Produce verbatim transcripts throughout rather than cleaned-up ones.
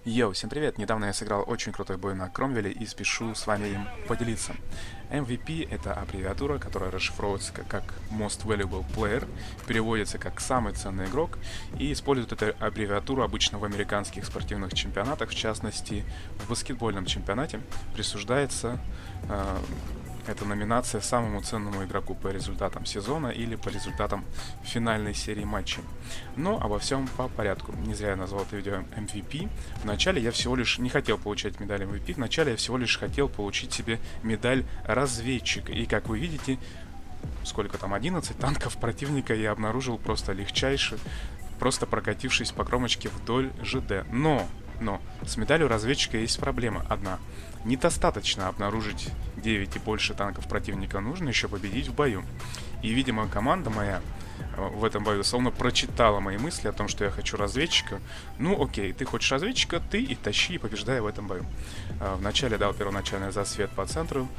Йоу, всем привет! Недавно я сыграл очень крутой бой на Кромвеле и спешу с вами им поделиться. эм ви пи — это аббревиатура, которая расшифровывается как, как Most Valuable Player, переводится как «самый ценный игрок», и используют эту аббревиатуру обычно в американских спортивных чемпионатах, в частности, в баскетбольном чемпионате присуждается э, эта номинация самому ценному игроку по результатам сезона или по результатам финальной серии матчей. Но обо всем по порядку. Не зря я назвал это видео эм ви пи. Вначале я всего лишь не хотел получать медаль эм ви пи, вначале я всего лишь хотел получить себе медаль разведчика. И как вы видите, сколько там, одиннадцать танков противника я обнаружил просто легчайше, просто прокатившись по кромочке вдоль ЖД. Но, но, с медалью разведчика есть проблема одна. Недостаточно обнаружить девять и больше танков противника, нужно еще победить в бою. И, видимо, команда моя в этом бою словно прочитала мои мысли о том, что я хочу разведчика. Ну, окей, ты хочешь разведчика, ты и тащи, и побеждай в этом бою. Вначале дал первоначальный засвет по центру,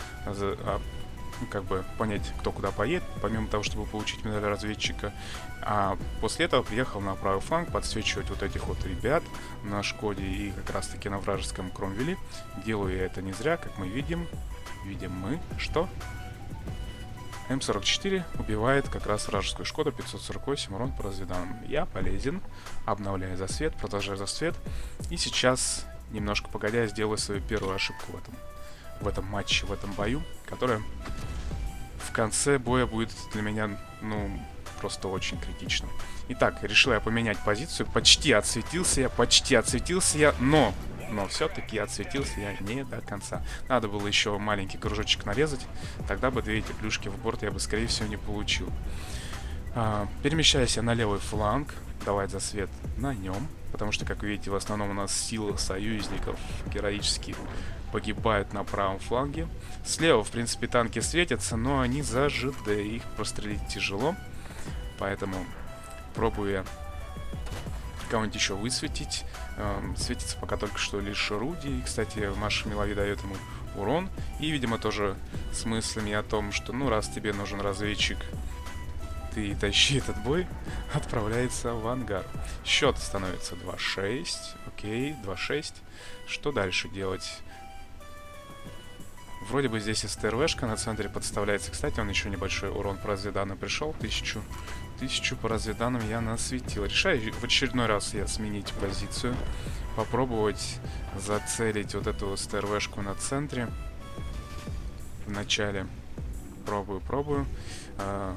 как бы понять, кто куда поедет, помимо того, чтобы получить медаль разведчика. А после этого приехал на правый фланг подсвечивать вот этих вот ребят на Шкоде и как раз таки на вражеском Кромвеле. Делаю я это не зря, как мы видим. Видим мы, что эм сорок четыре убивает как раз вражескую Шкоду, пятьсот сорок восемь урон по разведанным. Я полезен, обновляю засвет, продолжаю засвет. И сейчас, немножко погодя, я сделаю свою первую ошибку в этом, в этом матче, в этом бою, которая в конце боя будет для меня, ну, просто очень критично. Итак, решил я поменять позицию. Почти отсветился я, почти отсветился я, но... Но все-таки отсветился я не до конца. Надо было еще маленький кружочек нарезать. Тогда бы две эти плюшки в борт я бы, скорее всего, не получил. А, перемещаюсь я на левый фланг. Давать засвет на нем. Потому что, как вы видите, в основном у нас силы союзников героически погибают на правом фланге. Слева, в принципе, танки светятся, но они за ЖД. Их прострелить тяжело. Поэтому пробую я кого-нибудь еще высветить. Эм, светится пока только что лишь Руди. Кстати, Маша Милави дает ему урон. И, видимо, тоже с мыслями о том, что, ну, раз тебе нужен разведчик, ты тащи этот бой, отправляется в ангар. Счет становится два шесть. Окей, два шесть. Что дальше делать? Вроде бы здесь СТРВшка на центре подставляется. Кстати, он еще небольшой урон по разведанным пришел. Тысячу. Тысячу по разведанным я насветил. Решаю в очередной раз я сменить позицию. Попробовать зацелить вот эту СТРВшку на центре. Вначале пробую, пробую. А,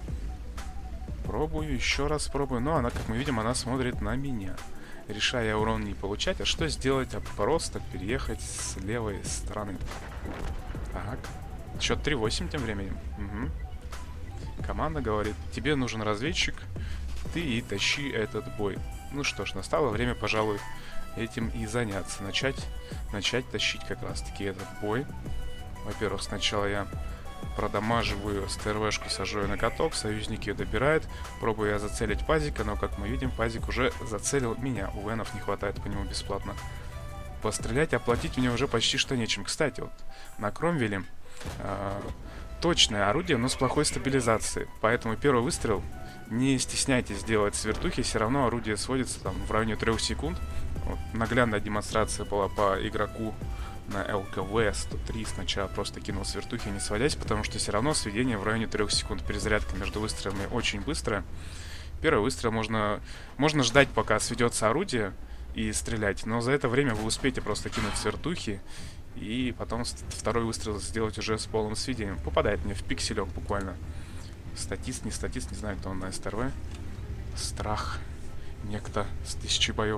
пробую, еще раз пробую. Но она, как мы видим, она смотрит на меня. Решаю я урон не получать. А что сделать? А просто переехать с левой стороны. Так. Счет три восемь тем временем. Угу. Команда говорит, тебе нужен разведчик, ты и тащи этот бой. Ну что ж, настало время, пожалуй, этим и заняться. Начать, начать тащить как раз таки этот бой. Во-первых, сначала я продамаживаю СТРВшку, сажу ее на каток, союзники ее добирают. Пробую я зацелить пазика, но, как мы видим, пазик уже зацелил меня. У Венов не хватает по нему бесплатно. Пострелять, оплатить мне уже почти что нечем. Кстати, вот на Кромвеле э, точное орудие, но с плохой стабилизацией. Поэтому первый выстрел, не стесняйтесь делать с вертухи, все равно орудие сводится там в районе трех секунд. Вот, наглядная демонстрация была по игроку на эл ка вэ сто три. Сначала просто кинул с вертухи, не сводясь, потому что все равно сведение в районе трех секунд. Перезарядка между выстрелами очень быстрая. Первый выстрел можно, можно ждать, пока сведется орудие, и стрелять, но за это время вы успеете просто кинуть с вертухи и потом второй выстрел сделать уже с полным сведением. Попадает мне в пикселек буквально. Статист, не статист, не знаю, кто он на СТРВ. Страх. Некто с тысячей боев.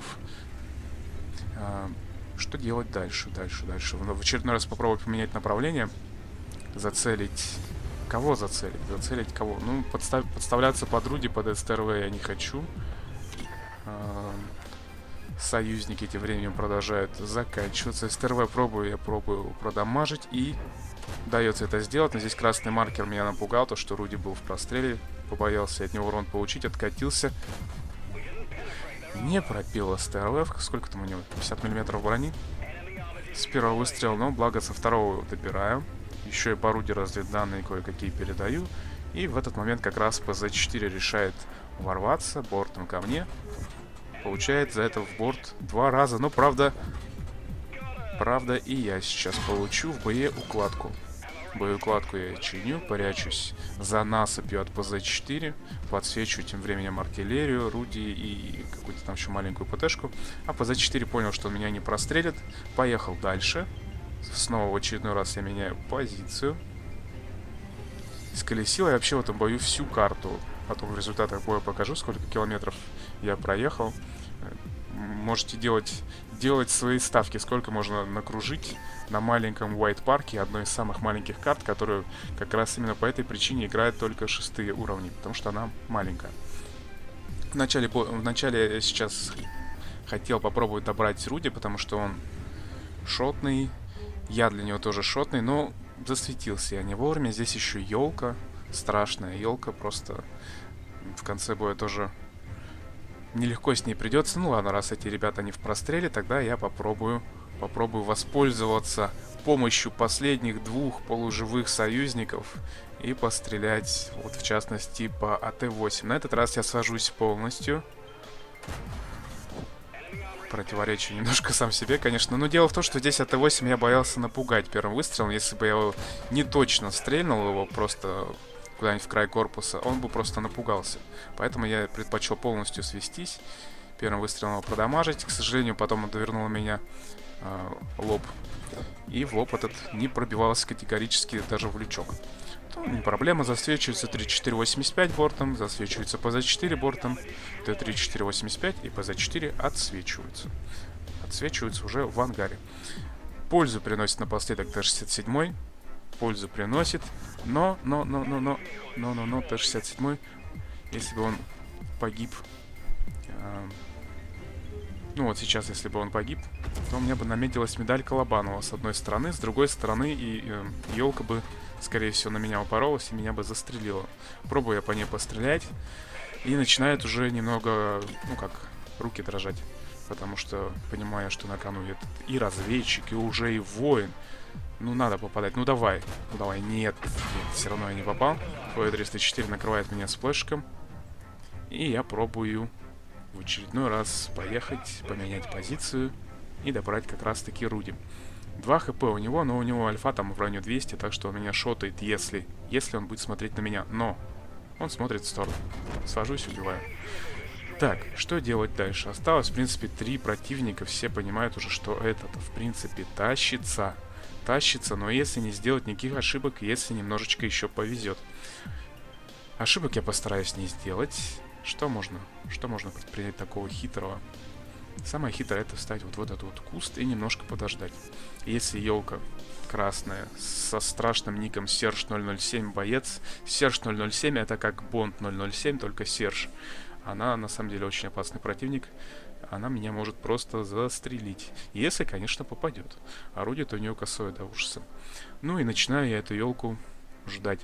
А, что делать дальше? Дальше, дальше. В очередной раз попробовать поменять направление. Зацелить. Кого зацелить? Зацелить кого? Ну, подстав... подставляться под Руди, под СТРВ я не хочу. А, союзники тем временем продолжают заканчиваться. СТРВ пробую, я пробую продамажить, и дается это сделать. Но здесь красный маркер меня напугал, то что Руди был в простреле, побоялся от него урон получить, откатился. Не пропил СТРВ. Сколько там у него? пятьдесят миллиметров брони. С первого выстрела, но благо со второго добираю. Еще и по Руди разведданные кое-какие передаю. И в этот момент как раз пэ зэ четыре решает ворваться бортом ко мне. получает за это в борт два раза. Но, правда, правда и я сейчас получу в боеукладку. Боеукладку я чиню, прячусь за насыпью от пэ зэ четыре, подсвечиваю тем временем артиллерию, Руди и какую-то там еще маленькую ПТшку. А пэ зэ четыре понял, что он меня не прострелит, поехал дальше. Снова в очередной раз я меняю позицию. Сколесил я вообще в этом бою всю карту. Потом в результатах боя покажу, сколько километров я проехал. Можете делать, делать свои ставки, сколько можно накружить на маленьком White Park, одной из самых маленьких карт, которую как раз именно по этой причине играет только шестые уровни, потому что она маленькая. В начале, в начале я сейчас хотел попробовать добрать Руди, потому что он шотный, я для него тоже шотный, но засветился я не вовремя. Здесь еще елка, страшная елка, просто в конце боя тоже нелегко с ней придется. Ну ладно, раз эти ребята не в простреле, тогда я попробую, попробую воспользоваться помощью последних двух полуживых союзников и пострелять, вот в частности по а тэ восемь. На этот раз я сажусь полностью. Противоречу немножко сам себе, конечно. Но дело в том, что здесь а тэ восемь я боялся напугать первым выстрелом. Если бы я его не точно стрельнул, его просто куда-нибудь в край корпуса, он бы просто напугался. Поэтому я предпочел полностью свестись, первым выстрелом его продамажить. К сожалению, потом он довернул меня э, лоб. И в лоб этот не пробивался категорически даже в лючок. Ну, не проблема, засвечивается три четыре восемьдесят пять бортом, засвечивается пэ зэ четыре бортом, тэ три четыре восемьдесят пять и пэ зэ четыре отсвечиваются. Отсвечиваются уже в ангаре. Пользу приносит напоследок тэ шестьдесят семь. Пользу приносит, но, но, но, но, но, но, но, но, тэ шестьдесят семь, если бы он погиб, э, ну вот сейчас, если бы он погиб, то у меня бы наметилась медаль Колобанова с одной стороны, с другой стороны и э, елка бы, скорее всего, на меня упоролась и меня бы застрелила. Пробую я по ней пострелять, и начинает уже немного, ну как, руки дрожать, потому что понимаю, что на кону этот и разведчик, и уже и воин. Ну, надо попадать. Ну, давай. Ну, давай. Нет. Нет, все равно я не попал. пэ триста четыре накрывает меня сплэшиком. И я пробую в очередной раз поехать, поменять позицию и добрать как раз-таки Руди. два хп у него, но у него альфа там в районе двухсот, так что он меня шотает, если, если он будет смотреть на меня. Но он смотрит в сторону. Сажусь, убиваю. Так, что делать дальше? Осталось, в принципе, три противника. Все понимают уже, что этот, в принципе, тащится. Тащится, но если не сделать никаких ошибок, если немножечко еще повезет. Ошибок я постараюсь не сделать. Что можно? Что можно предпринять такого хитрого? Самое хитрое — это встать вот в этот вот куст и немножко подождать. Если елка красная со страшным ником Серж ноль ноль семь боец. Серж ноль ноль семь — это как Бонд ноль ноль семь, только Серж. Она на самом деле очень опасный противник. Она меня может просто застрелить. Если, конечно, попадет. Орудие-то у нее косое до ужаса. Ну и начинаю я эту елку ждать.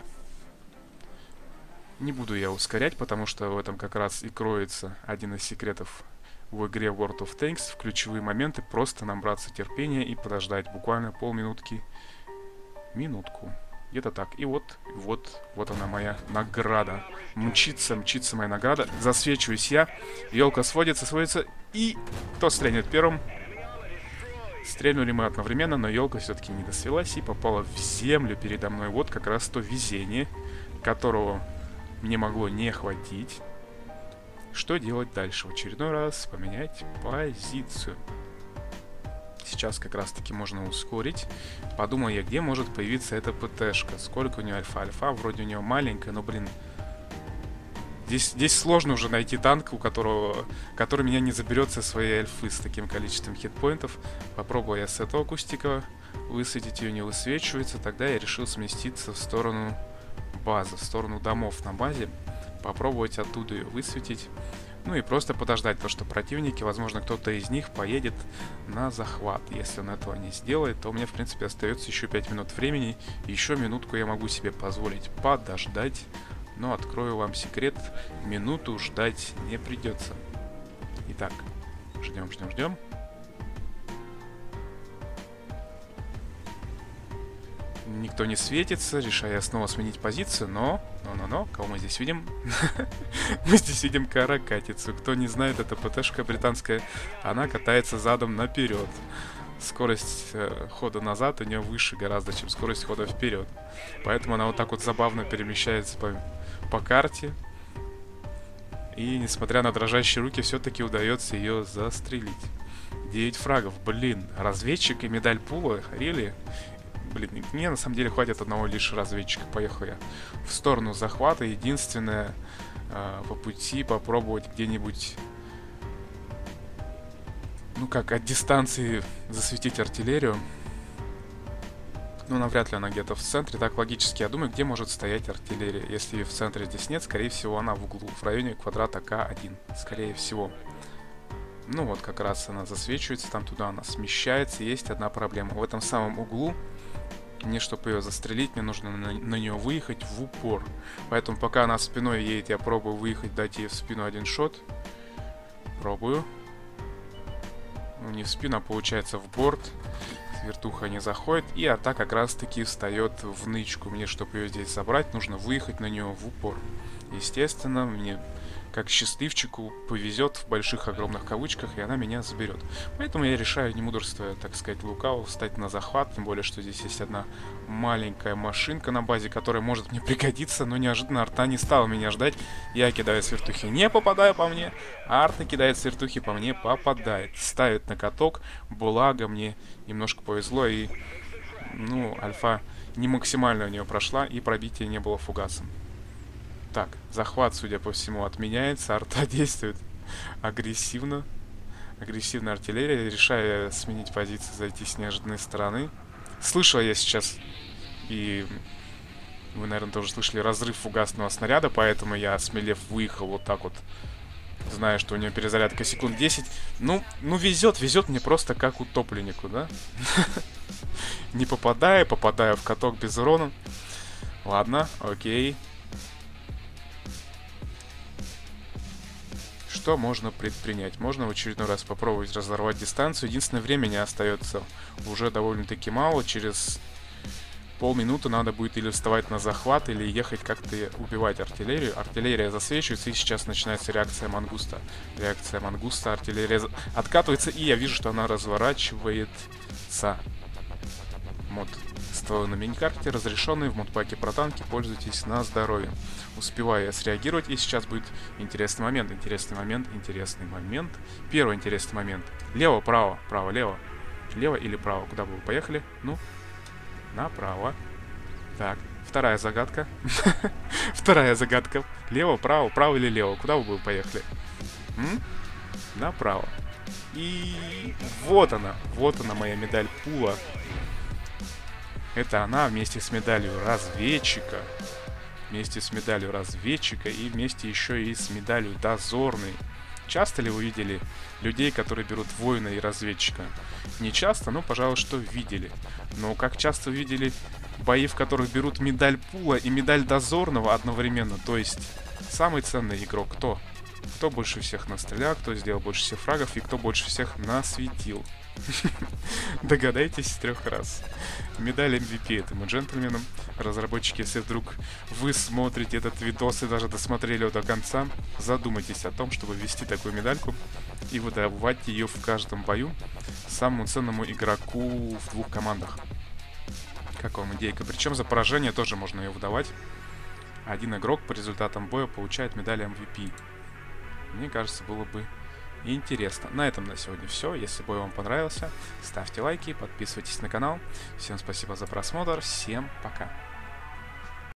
Не буду я ускорять, потому что в этом как раз и кроется один из секретов в игре World of Tanks. В ключевые моменты просто набраться терпения и подождать буквально полминутки. Минутку. Где-то так. И вот, вот, вот она моя награда. Мчится, мчится моя награда. Засвечиваюсь я. Елка сводится, сводится. И кто стрельнет первым? Стрельнули мы одновременно, но елка все-таки не досвелась и попала в землю передо мной. Вот как раз то везение, которого мне могло не хватить. Что делать дальше? В очередной раз поменять позицию. Сейчас как раз таки можно ускорить. Подумал я, где может появиться эта ПТшка. Сколько у нее альфа? Альфа вроде у нее маленькая, но, блин, Здесь, здесь сложно уже найти танк, у которого, который меня не заберет со своей альфы с таким количеством хитпоинтов. Попробую я с этого кустика высветить, ее не высвечивается. Тогда я решил сместиться в сторону базы, в сторону домов на базе. Попробовать оттуда ее высветить. Ну и просто подождать, то что противники, возможно, кто-то из них поедет на захват. Если он этого не сделает, то у меня, в принципе, остается еще пять минут времени. Еще минутку я могу себе позволить подождать. Но открою вам секрет, минуту ждать не придется. Итак, ждем, ждем, ждем. Никто не светится, решаю я снова сменить позицию, но... Но-но-но, кого мы здесь видим? Мы здесь видим каракатицу. Кто не знает, это ПТшка британская. Она катается задом наперед. Скорость э, хода назад у нее выше гораздо, чем скорость хода вперед. Поэтому она вот так вот забавно перемещается по, по карте. И несмотря на дрожащие руки, все-таки удается ее застрелить. девять фрагов, блин. Разведчик и медаль пула, рели? Блин, мне на самом деле хватит одного лишь разведчика. Поехал я в сторону захвата. Единственное, э, по пути попробовать где-нибудь, ну как, от дистанции засветить артиллерию. Ну, навряд ли она где-то в центре. Так, логически, я думаю, где может стоять артиллерия. Если ее в центре здесь нет, скорее всего, она в углу, в районе квадрата К один. Скорее всего. Ну, вот как раз она засвечивается, там туда она смещается. Есть одна проблема. В этом самом углу, мне, чтобы ее застрелить, мне нужно на, на нее выехать в упор. Поэтому, пока она спиной едет, я пробую выехать, дать ей в спину один шот. Пробую. Ну, не в спину, а получается в борт. Вертуха не заходит, и ата как раз таки встает в нычку. Мне, чтобы ее здесь забрать, нужно выехать на нее в упор. Естественно, мне, как счастливчику, повезет в больших огромных кавычках, и она меня заберет. Поэтому я решаю, не мудрствуя, так сказать, лукаво, встать на захват. Тем более, что здесь есть одна маленькая машинка на базе, которая может мне пригодиться, но неожиданно арта не стала меня ждать. Я кидаю с вертухи, не попадаю по мне, а арта кидает с вертухи по мне, попадает. Ставит на каток, благо мне немножко повезло, и, ну, альфа не максимально у нее прошла, и пробития не было фугасом. Так, захват, судя по всему, отменяется, арта действует агрессивно. Агрессивная артиллерия. Решаю сменить позицию, зайти с неожиданной стороны. Слышал я сейчас, и вы, наверное, тоже слышали, разрыв фугасного снаряда, поэтому я, смелев, выехал вот так вот, зная, что у нее перезарядка секунд десять. Ну, ну везет, везет мне просто как утопленнику, да? Не попадаю, попадаю в каток без урона. Ладно, окей. Что можно предпринять? Можно в очередной раз попробовать разорвать дистанцию. Единственное, времени остается уже довольно-таки мало. Через полминуты надо будет или вставать на захват, или ехать как-то убивать артиллерию. Артиллерия засвечивается, и сейчас начинается реакция мангуста. Реакция мангуста, артиллерия откатывается, и я вижу, что она разворачивается. Мод стволы на миникарте разрешенные в модпаке про танки. Пользуйтесь на здоровье. Успеваю я среагировать, и сейчас будет интересный момент. Интересный момент, интересный момент. Первый интересный момент. Лево, право, право, лево. Лево или право? Куда бы вы поехали? Ну, направо. Так, вторая загадка. Вторая загадка. Лево, право, право или лево? Куда бы вы поехали? М? Направо. И вот она. Вот она, моя медаль пула. Это она вместе с медалью разведчика. Вместе с медалью разведчика и вместе еще и с медалью дозорной. Часто ли вы видели людей, которые берут воина и разведчика? Не часто, но, пожалуй, что видели. Но как часто видели бои, в которых берут медаль пула и медаль дозорного одновременно? То есть, самый ценный игрок кто? Кто больше всех настрелял, кто сделал больше всех фрагов и кто больше всех насветил? Догадайтесь с трех раз. Медаль эм ви пи этому джентльмену. Разработчики, если вдруг вы смотрите этот видос и даже досмотрели его до конца, задумайтесь о том, чтобы ввести такую медальку и выдавать ее в каждом бою самому ценному игроку в двух командах. Как вам идейка? Причем за поражение тоже можно ее выдавать. Один игрок по результатам боя получает медаль эм ви пи. Мне кажется, было бы интересно. На этом на сегодня все. Если бой вам понравился, ставьте лайки, подписывайтесь на канал. Всем спасибо за просмотр. Всем пока.